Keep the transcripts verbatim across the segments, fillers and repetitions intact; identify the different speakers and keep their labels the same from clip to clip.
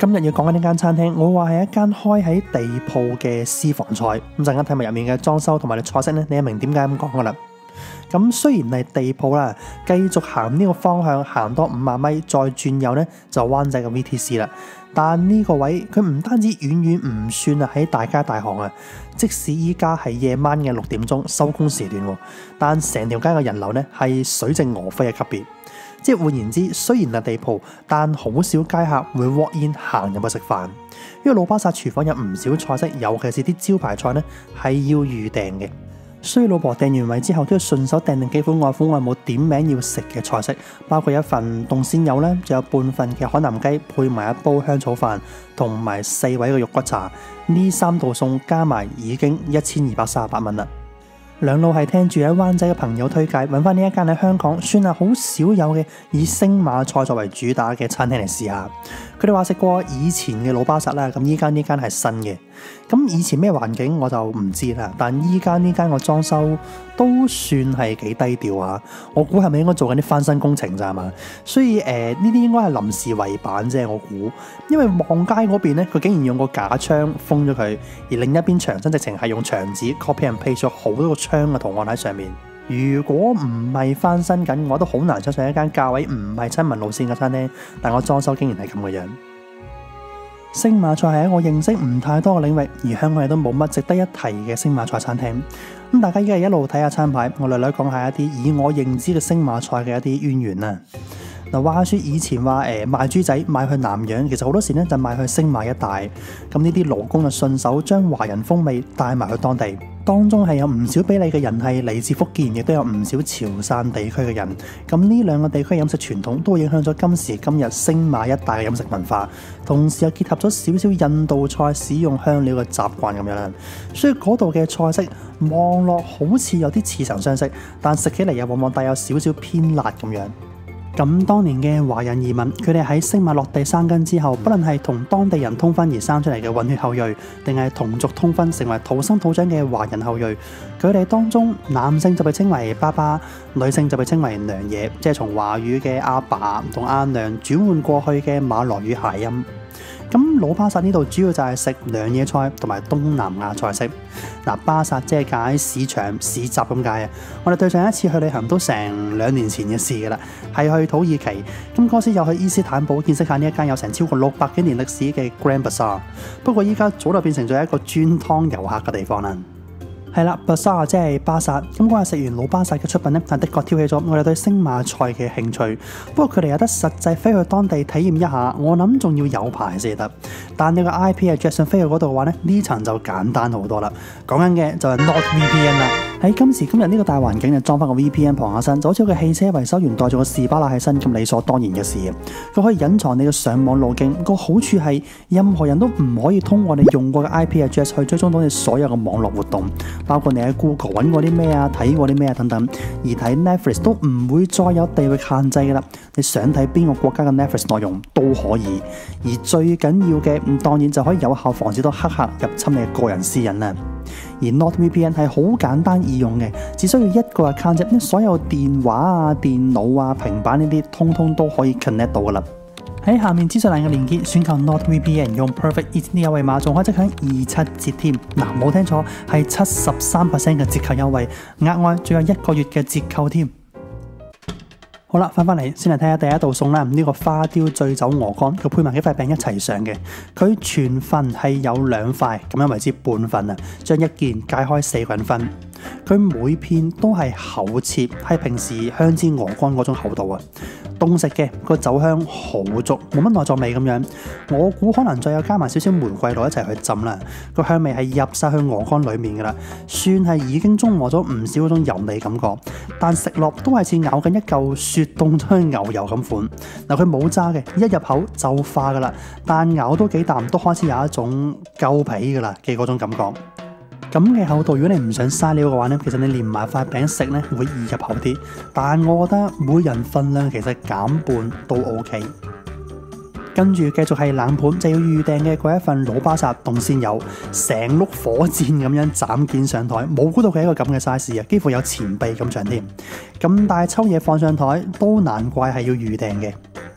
Speaker 1: 今日要講緊呢間餐廳，我話係一間開喺地鋪嘅私房菜。咁陣間睇埋入面嘅裝修同埋啲菜式咧，你就明點解咁講噶啦。咁雖然係地鋪啦，繼續行呢個方向行多五十米，再轉右咧就灣仔嘅 V T C 啦。但呢個位佢唔單止遠遠唔算啊喺大街大巷啊，即使依家係夜晚嘅六點鐘收工時段，但成條街嘅人流咧係水靜鵝飛嘅級別。即係換言之，雖然係地鋪，但好少街客會 walk in 行入去食飯，因為老巴薩廚房有唔少菜式，尤其是啲招牌菜咧係要預訂嘅。所以老婆訂完位之後都要順手訂定幾款外父外母點名要食嘅菜式，包括一份凍鮮魷啦，仲有半份嘅海南雞，配埋一煲香草飯，同埋四位嘅肉骨茶。呢三道餸加埋已經一千二百三十八蚊啦。兩老係聽住喺灣仔嘅朋友推介，揾翻呢一間喺香港算係好少有嘅以星馬菜作為主打嘅餐廳嚟試下。佢哋話食過以前嘅老巴薩啦，咁依間呢間係新嘅。咁以前咩環境我就唔知啦，但依間呢間個裝修都算係幾低調啊！我估係咪應該做緊啲翻新工程咋嘛？所以誒呢啲應該係臨時圍板啫，我估。因為望街嗰邊咧，佢竟然用個假窗封咗佢，而另一邊牆身直情係用牆紙 copy and paste 咗好多個窗嘅圖案喺上面。如果唔係翻新緊，我都好難相信一間價位唔係親民路線嘅餐廳，但我裝修竟然係咁嘅樣。星馬菜係一個認識唔太多嘅領域，而香港亦都冇乜值得一提嘅星馬菜餐廳。咁大家依家一路睇下餐牌，我略略講下一啲以我認知嘅星馬菜嘅一啲淵源啦。嗱，話說以前話誒賣豬仔賣去南洋，其實好多時咧就賣去星馬一帶。咁呢啲勞工就順手將華人風味帶埋去當地，當中係有唔少比例嘅人係嚟自福建，亦都有唔少潮汕地區嘅人。咁呢兩個地區飲食傳統都會影響咗今時今日星馬一帶嘅飲食文化，同時又結合咗少少印度菜使用香料嘅習慣咁樣啦。所以嗰度嘅菜式望落好似有啲似曾相識，但食起嚟又往往帶有少少偏辣咁樣。咁當年嘅華人移民，佢哋喺星馬落地生根之後，不論係同當地人通婚而生出嚟嘅混血後裔，定係同族通婚成為土生土長嘅華人後裔，佢哋當中男性就被稱為爸爸，女性就被稱為娘嘢，即係從華語嘅阿爸同阿娘轉換過去嘅馬來語諧音。咁老巴薩呢度主要就係食娘嘢菜同埋東南亞菜式。嗱，巴薩即係解市場市集咁解啊！我哋對上一次去旅行都成兩年前嘅事㗎啦，係去土耳其。咁嗰時又去伊斯坦堡見識下呢一間有成超過六百幾年歷史嘅 Grand Bazaar。不過依家早就變成咗一個專湯遊客嘅地方啦。係啦 Bazaar 即係巴薩。咁嗰日食完老巴薩嘅出品呢，但的確挑起咗我哋對星馬菜嘅興趣。不過佢哋有得實際飛去當地體驗一下，我諗仲要有牌先得。但你個 I P address 飛去嗰度嘅話呢，呢層就簡單好多啦。講緊嘅就係 NordVPN 啦。喺今時今日呢個大環境，就裝翻個 V P N 傍下身，就好似個汽車維修員帶住個士巴拿喺身咁理所當然嘅事。佢可以隱藏你嘅上網路徑，個好處係任何人都唔可以通過你用過嘅 I P address 去追蹤到你所有嘅網絡活動，包括你喺 Google 揾過啲咩啊、睇過啲咩啊等等。而睇 Netflix 都唔會再有地域限制㗎啦，你想睇邊個國家嘅 Netflix 內容都可以。而最緊要嘅，咁當然就可以有效防止到黑客入侵你嘅個人私隱啦。而 NordVPN 係好簡單易用嘅，只需要一個 account 啫，所有電話啊、電腦啊、平板呢啲，通通都可以 connect 到噶啦。喺下面資訊欄嘅連結，選購 NordVPN 用 Perfect Eat 呢個優惠碼，仲可以即享二七折添。嗱，冇聽錯，係七十三 percent 嘅折扣優惠，額外仲有一個月嘅折扣添。好啦，翻返嚟先嚟睇下第一道餸啦。呢、這個花雕醉酒鵝肝，佢配埋幾塊餅一齊上嘅。佢全份係有兩塊，咁樣為之半份啊。將一件解開四個人分。佢每片都係厚切，係平時香煎鵝肝嗰種厚度啊。凍食嘅個酒香好足，冇乜內臟味咁樣。我估可能再有加埋少少玫瑰露一齊去浸啦。個香味係入晒去鵝肝裡面噶啦，算係已經中和咗唔少嗰種油膩感覺。但食落都係似咬緊一嚿雪凍咗嘅牛油咁款。嗱，佢冇渣嘅，一入口就化噶啦。但咬多幾啖都開始有一種夠皮噶啦嘅嗰種感覺。咁嘅厚度，如果你唔想嘥料嘅話呢，其實你連埋塊餅食呢會易入口啲。但我覺得每人份量其實減半都 OK。跟住繼續係冷盤，就要預訂嘅嗰一份老巴薩凍鮮魷，成碌火箭咁樣斬件上台，冇估到佢係一個咁嘅 size 啊，幾乎有前臂咁長添。咁大抽嘢放上台，都難怪係要預訂嘅。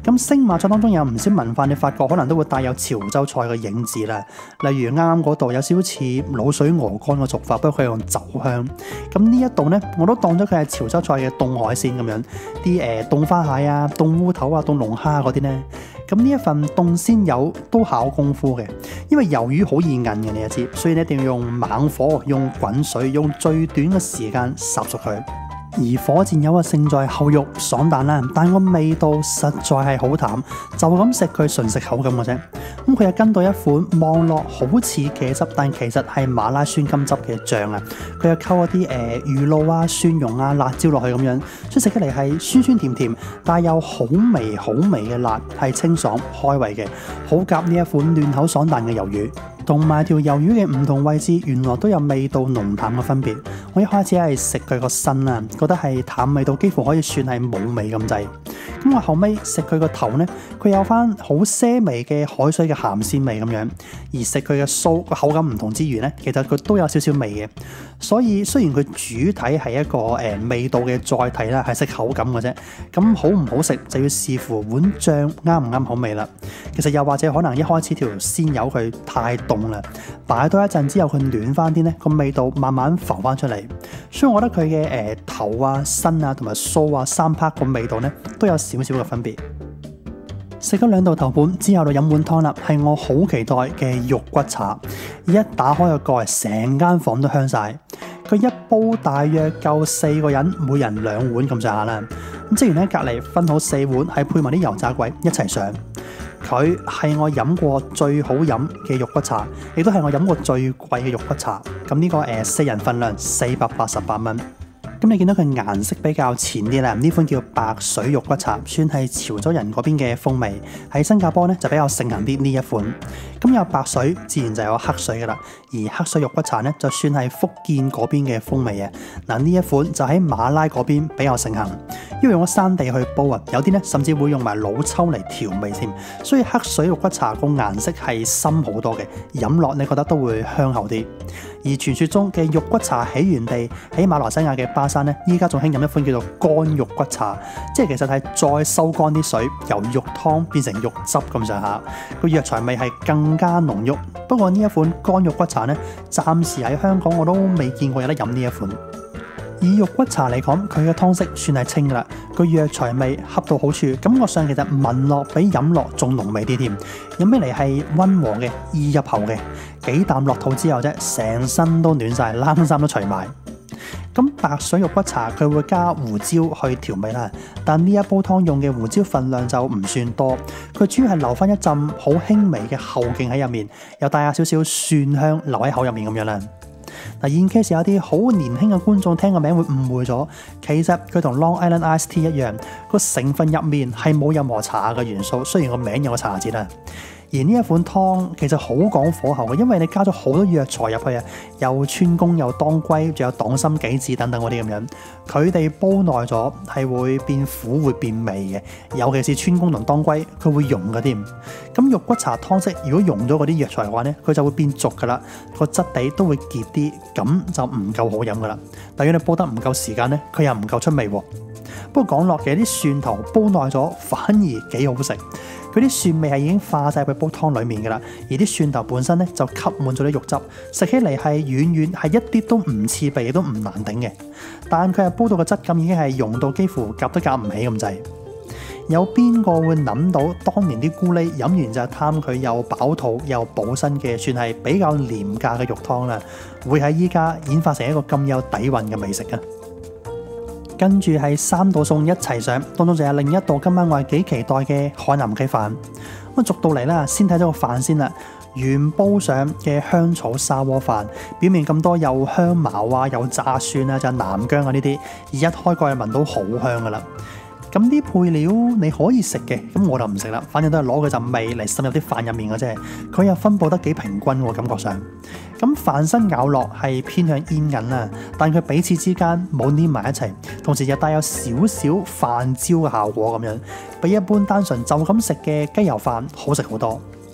Speaker 1: 咁星馬菜當中有唔少文化，你發覺可能都會帶有潮州菜嘅影子啦。例如啱啱嗰度有少少似滷水鵝肝嘅做法，不過佢用酒香。咁呢一度呢，我都當咗佢係潮州菜嘅凍海鮮咁樣，啲誒凍花蟹啊、凍烏頭啊、凍龍蝦嗰啲呢。咁呢一份凍鮮魷都考功夫嘅，因為魷魚好易韌嘅，你就知，所以你一定要用猛火，用滾水，用最短嘅時間烚熟佢。而火箭魷嘅勝在厚肉爽彈啦，但個味道實在係好淡，就咁食佢純食口感嘅啫。咁佢又跟到一款望落好似茄汁，但其實係馬拉酸甘汁嘅醬啊。佢又溝一啲誒魚露啊、蒜蓉啊、辣椒落去咁樣，所以食起嚟係酸酸甜甜，但又好微好微嘅辣，係清爽開胃嘅，好夾呢一款嫩口爽彈嘅魷魚。同埋條魷魚嘅唔同位置，原來都有味道濃淡嘅分別。我一開始係食佢個身啊，覺得係淡味道，幾乎可以算係冇味咁滯。咁我後尾食佢個頭呢，佢有翻好些微嘅海水嘅鹹鮮味咁樣。而食佢嘅酥個口感唔同之餘呢，其實佢都有少少味嘅。所以雖然佢主體係一個誒、呃、味道嘅載體啦，係食口感嘅啫。咁好唔好食就要視乎碗醬啱唔啱口味啦。其實又或者可能一開始條鮮魷佢太凍啦，擺多一陣之後佢暖翻啲呢，個味道慢慢浮翻出嚟。所以我覺得佢嘅誒頭啊、身啊同埋酥啊三 part 個味道呢都有少少嘅分別。食咗兩道頭盤之後就飲碗湯啦，係我好期待嘅肉骨茶。一打開個蓋，成間房都香晒。佢一煲大約夠四個人，每人兩碗咁上下啦。咁職員喺隔離分好四碗，係配埋啲油炸鬼一齊上。佢係我飲過最好飲嘅肉骨茶，亦都係我飲過最貴嘅肉骨茶。咁呢、這個誒、呃、四人份量四百八十八蚊。咁你見到佢顏色比較淺啲啦，呢款叫白水肉骨茶，算係潮州人嗰邊嘅風味。喺新加坡呢就比較盛行啲呢一款。咁有白水，自然就有黑水噶啦。而黑水肉骨茶呢，就算係福建嗰邊嘅風味啊。嗱，呢一款就喺馬拉嗰邊比較盛行，因為用咗山地去煲啊，有啲呢甚至會用埋老抽嚟調味添。所以黑水肉骨茶個顏色係深好多嘅，飲落你覺得都會香口啲。而傳說中嘅肉骨茶起源地喺馬來西亞嘅巴山呢，依家仲興飲一款叫做乾肉骨茶，即係其實係再收乾啲水，由肉湯變成肉汁咁上下，個藥材味係更加濃郁。不過呢一款乾肉骨茶呢，暫時喺香港我都未見過有得飲呢一款。以肉骨茶嚟講，佢嘅湯色算係清噶啦，個藥材味恰到好處，感覺上其實聞落比飲落仲濃味啲添。飲起嚟係溫和嘅，易入口嘅，幾啖落肚之後啫，成身都暖晒，冷衫都除埋。咁白水肉骨茶佢會加胡椒去調味啦，但呢一煲湯用嘅胡椒份量就唔算多，佢主要係留翻一陣好輕微嘅後勁喺入面，又帶下少少蒜香留喺口入面咁樣啦。嗱，in case有啲好年輕嘅觀眾聽個名會誤會咗，其實佢同 Long Island Iced Tea 一樣，個成分入面係冇任何茶嘅元素，雖然個名有個茶字啦。而呢一款湯其實好講火候嘅，因為你加咗好多藥材入去啊，又川芎又當歸，仲有黨參杞子等等嗰啲咁樣，佢哋煲耐咗係會變苦會變味嘅，尤其是川芎同當歸，佢會溶嘅添。咁肉骨茶湯色如果溶咗嗰啲藥材嘅話呢，佢就會變濁噶啦，個質地都會結啲，咁就唔夠好飲噶啦。但如果你煲得唔夠時間呢，佢又唔夠出味喎。不過講落嘅啲蒜頭煲耐咗反而幾好食。佢啲蒜味係已經化晒去煲湯裡面嘅啦，而啲蒜頭本身咧就吸滿咗啲肉汁，食起嚟係軟軟，係一啲都唔刺鼻，亦都唔難頂嘅。但佢係煲到個質感已經係溶到幾乎夾都夾唔起咁滯。有邊個會諗到當年啲咕喱飲完就貪佢又飽肚又補身嘅，算係比較廉價嘅肉湯啦，會喺依家演化成一個咁有底蘊嘅美食啊！跟住係三道餸一齊上，當中就有另一道今晚我係幾期待嘅海南雞飯。咁逐到嚟啦，先睇咗個飯先啦。原煲上嘅香草沙鍋飯，表面咁多又香茅啊，又炸蒜啊，就南薑啊呢啲，而一開蓋就聞到好香噶啦。咁啲配料你可以食嘅，咁我就唔食啦。反正都係攞佢陣味嚟滲入啲飯入面嘅啫。佢又分佈得幾平均喎，感覺上。咁飯身咬落係偏向煙韌啦，但佢彼此之間冇黏埋一齊，同時又帶有少少飯焦嘅效果咁樣，比一般單純就咁食嘅雞油飯好食好多。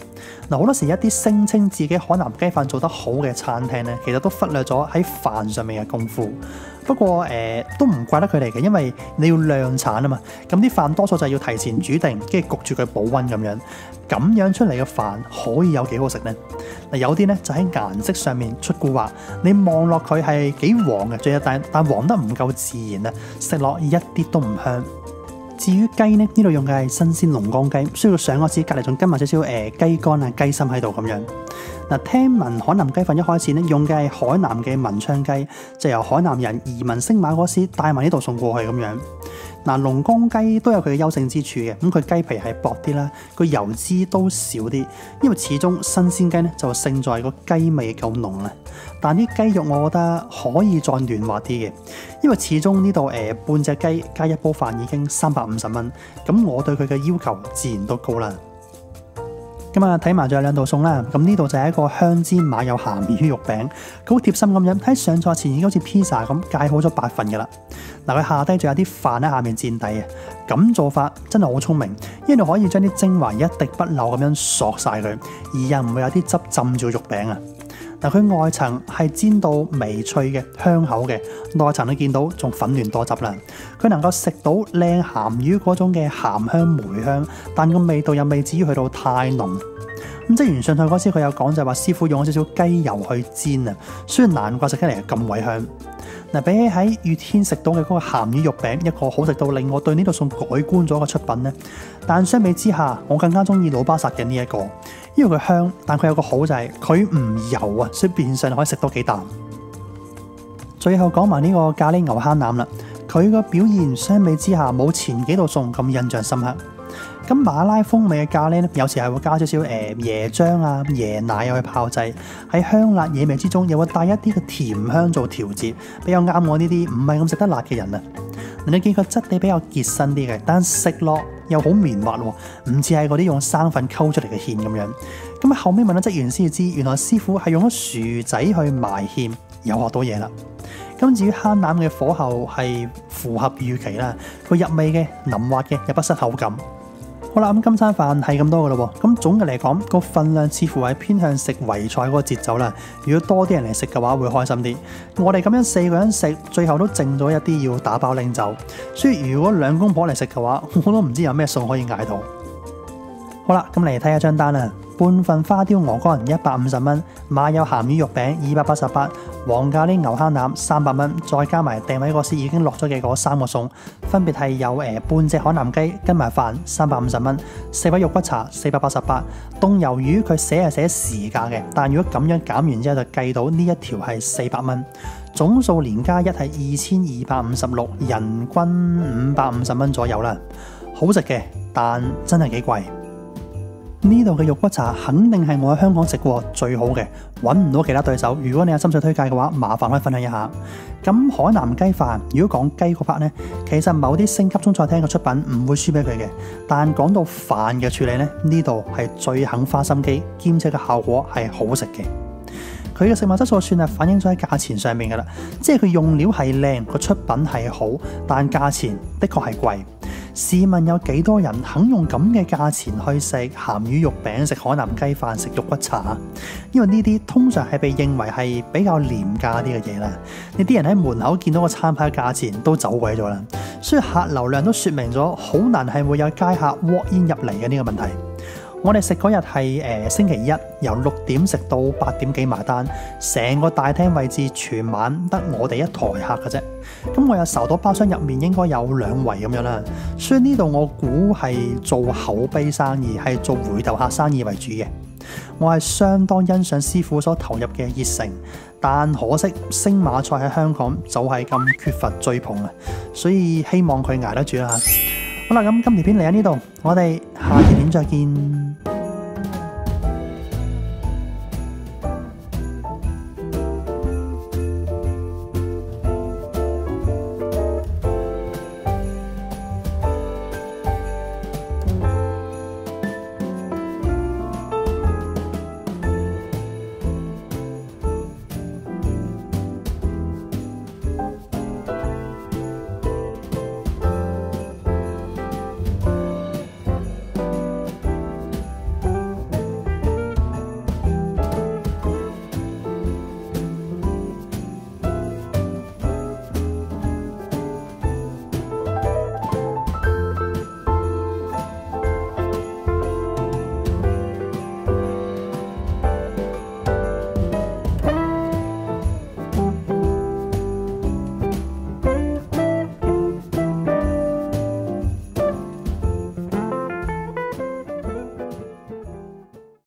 Speaker 1: 嗱，好多時一啲聲稱自己海南雞飯做得好嘅餐廳咧，其實都忽略咗喺飯上面嘅功夫。不過誒、呃、都唔怪得佢哋嘅，因為你要量產啊嘛。咁啲飯多數就係要提前煮定，跟住焗住佢保溫咁樣，咁樣出嚟嘅飯可以有幾好食呢？嗱，有啲咧就喺顏色上面出蠱惑，你望落佢係幾黃嘅，最一但但黃得唔夠自然啊，食落一啲都唔香。至於雞呢，呢度用嘅係新鮮龍江雞，需要上嗰時隔離仲跟埋少少誒雞肝啊、雞心喺度咁樣。嗱，聽聞海南雞飯一開始呢用嘅係海南嘅文昌雞，就由海南人移民星馬嗰時帶埋呢度送過去咁樣。嗱，龍江雞都有佢嘅優勝之處嘅，咁佢雞皮係薄啲啦，個油脂都少啲，因為始終新鮮雞呢就勝在個雞味夠濃啦。但啲雞肉我覺得可以再嫩滑啲嘅，因為始終呢度誒半隻雞加一煲飯已經三百五十蚊，咁我對佢嘅要求自然都高啦。咁啊，睇埋仲有兩道餸啦。咁呢度就係一個香煎馬友鹹魚肉餅，佢好貼心咁樣喺上菜前已經好似披薩咁介好咗八份噶啦。嗱，佢下低仲有啲飯喺下面墊底嘅，咁做法真係好聰明，因為你可以將啲精華一滴不漏咁樣索晒佢，而又唔會有啲汁浸住肉餅啊。嗱，佢外層係煎到微脆嘅香口嘅，內層你見到仲粉嫩多汁啦。佢能夠食到靚鹹魚嗰種嘅鹹香梅香，但個味道又未至於去到太濃。咁職員上菜嗰時佢有講就係話師傅用咗少少雞油去煎啊，雖然難怪食起嚟咁鬼香。嗱，比起喺月天食到嘅嗰個鹹魚肉餅，一個好食到令我對呢道餸改觀咗嘅出品呢，但相比之下，我更加中意老巴薩嘅呢一個，因為佢香，但佢有個好就係佢唔油啊，所以變相可以食多幾啖。最後講埋呢個咖喱牛坑腩啦，佢個表現相比之下冇前幾道餸咁印象深刻。咁馬拉風味嘅咖喱咧，有時係會加少少誒椰漿啊、椰奶去炮製，喺香辣野味之中，又會帶一啲嘅甜香做調節，比較啱我呢啲唔係咁食得辣嘅人啊。你見佢質地比較結身啲嘅，但食落又好綿滑喎，唔似係嗰啲用生粉溝出嚟嘅芡咁樣。咁後尾問咗職員先至知，原來師傅係用咗薯仔去埋芡，又學到嘢啦。咁至於坑腩嘅火候係符合預期啦，佢入味嘅腍滑嘅，又不失口感。好啦，咁今餐飯係咁多噶咯喎，咁總嘅嚟講個份量似乎係偏向食圍菜嗰個節奏啦。如果多啲人嚟食嘅話，會開心啲。我哋咁樣四個人食，最後都剩咗一啲要打包拎走。所以如果兩公婆嚟食嘅話，我都唔知有咩餸可以嗌到。好啦，咁嚟睇下張單啦。半份花雕鵝肝一百五十蚊，馬友鹹魚肉餅二百八十八，黃咖喱牛坑腩三百蚊，再加埋訂位嗰時已經落咗嘅嗰三個餸，分別係有誒、呃、半隻海南雞跟埋飯三百五十蚊，四位肉骨茶四百八十八，凍魷魚佢寫係寫時價嘅，但如果咁樣減完之後就計到呢一條係四百蚊，總數連加一係二千二百五十六，人均五百五十蚊左右啦，好食嘅，但真係幾貴。呢度嘅肉骨茶肯定係我喺香港食過最好嘅，揾唔到其他對手。如果你有心水推介嘅話，麻煩可以分享一下。咁海南雞飯，如果講雞嗰 part 呢，其實某啲星級中菜廳嘅出品唔會輸俾佢嘅，但講到飯嘅處理呢，呢度係最肯花心機，兼且嘅效果係好食嘅。佢嘅食物質素算係反映咗喺價錢上面噶啦，即係佢用料係靚，個出品係好，但價錢的確係貴。試問有幾多人肯用咁嘅價錢去食鹹魚肉餅、食海南雞飯、食肉骨茶？因為呢啲通常係被認為係比較廉價啲嘅嘢啦。你啲人喺門口見到個餐牌嘅價錢都走鬼咗啦，所以客流量都說明咗好難係會有街客 walk in 入嚟嘅呢個問題。我哋食嗰日係誒星期一，由六點食到八點幾埋單，成個大廳位置全晚得我哋一台客嘅啫。咁我有收到包廂入面應該有兩圍咁樣啦，所以呢度我估係做口碑生意，係做回頭客生意為主嘅。我係相當欣賞師傅所投入嘅熱誠，但可惜星馬菜喺香港就係咁缺乏追捧啊，所以希望佢捱得住啦。好啦，咁今條片嚟喺呢度，我哋下條片再見。